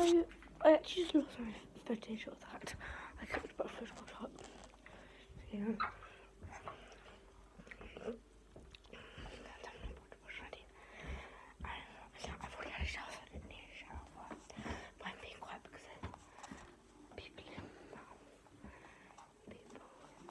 I actually just lost my footage of that. I clicked about Photoshop. Yeah. I've already had a shower, so I didn't need a shower. But I'm being quiet because people in people.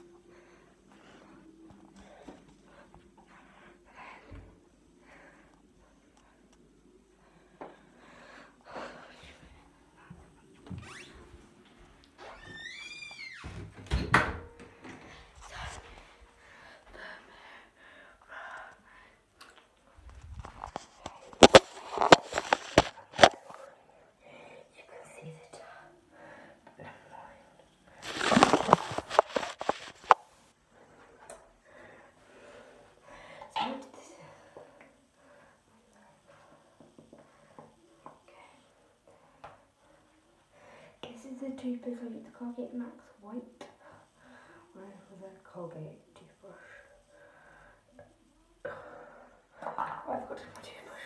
This is the toothpaste I use, the Colgate Max White. With a Colgate toothbrush. Oh, I've got to my toothbrush.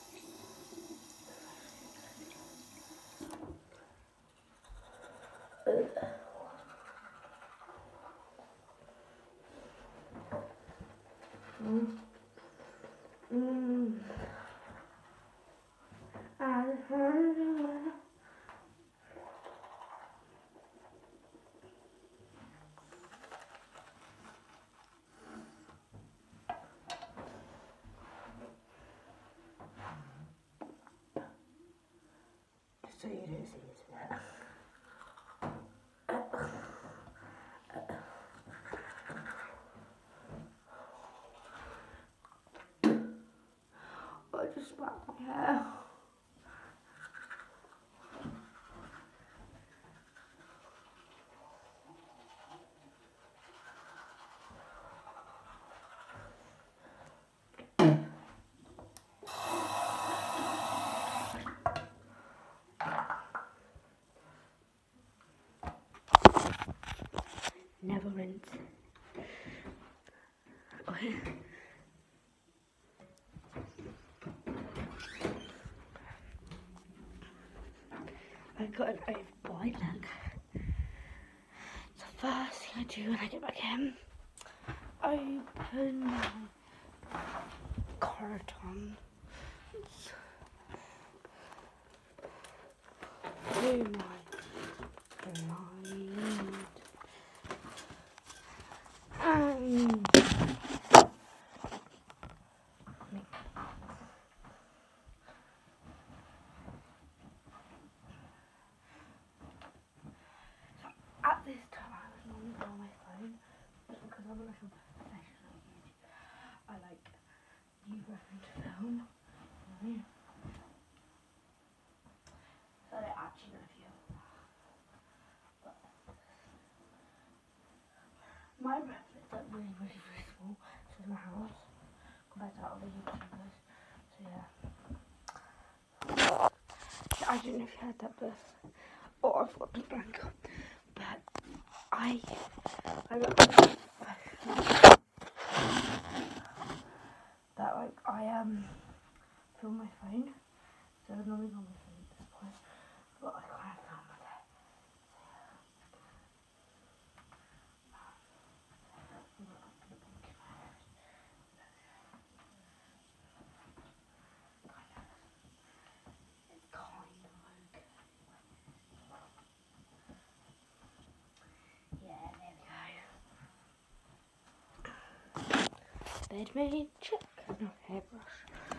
So you don't see it yet. I just spat my hair. Never rinse. Okay. I got an overbite look. So first thing I do when I get back in, open my cartons. Do my blind. And at this time I was normally on my phone, just because I'm like a professional YouTuber. I like use my phone to film. So I don't actually know if you have. But my breath is like really, really, really small. This is my house compared to other YouTubers. So yeah. I don't know if you heard that birth. Oh, I forgot to blank up. But I that like I film my phone. So I normally on my phone at this point. But I can't film with it. It's kind of okay. Yeah, there we go. Bed made, check. No hairbrush.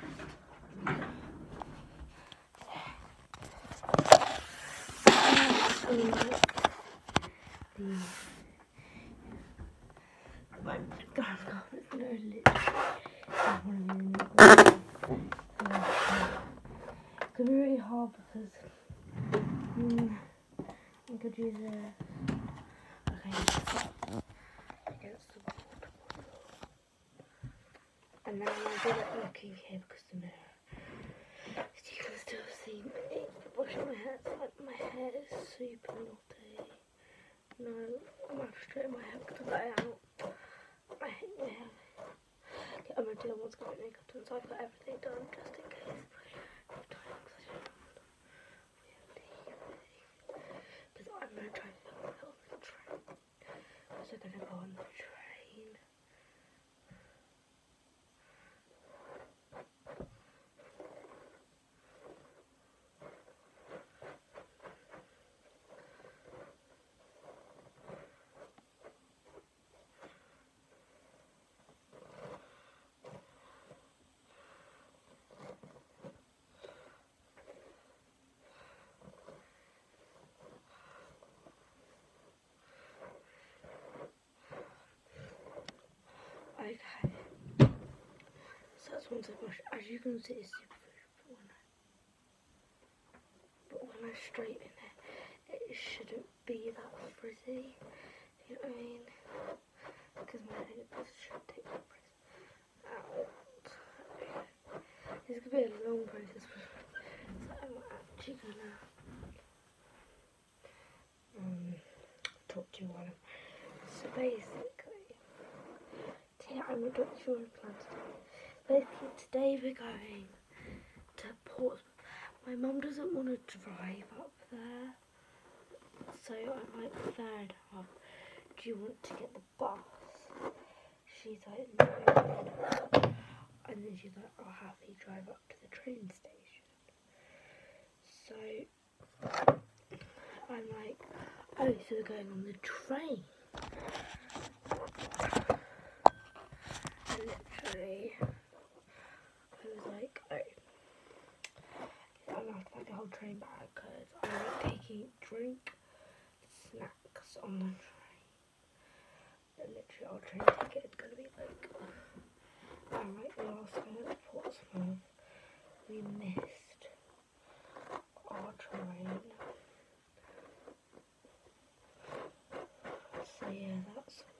It's gonna be really hard because I could use against the wall. And then I do like looking here because the mirror. You can still see me brushing my hair. It's like my hair is super naughty. No, I'm gonna have to straighten my hair because I got it out. I hate my hair. Okay, I'm gonna do what's got my makeup done, so I've got everything done just in case. Oh my gosh, as you can see, it's super frizzy. But when I straighten it, it shouldn't be that frizzy. You know what I mean? Because my hair should take the frizz out. This could be a long process, so I'm actually gonna talk to you while I'm. So basically, today I'm gonna talk to you on plans. Basically, today we're going to Portsmouth. My mum doesn't want to drive up there, so I'm like, fair enough. Do you want to get the bus? She's like, no. And then she's like, I'll happily drive up to the train station. So I'm like, oh, so we're going on the train. And literally, I was like, oh, I'm gonna have to pack the whole train bag because I'm like taking drink, snacks on the train. And literally, our train ticket is gonna be like, alright, last night at Portsmouth, we missed our train. So yeah, that's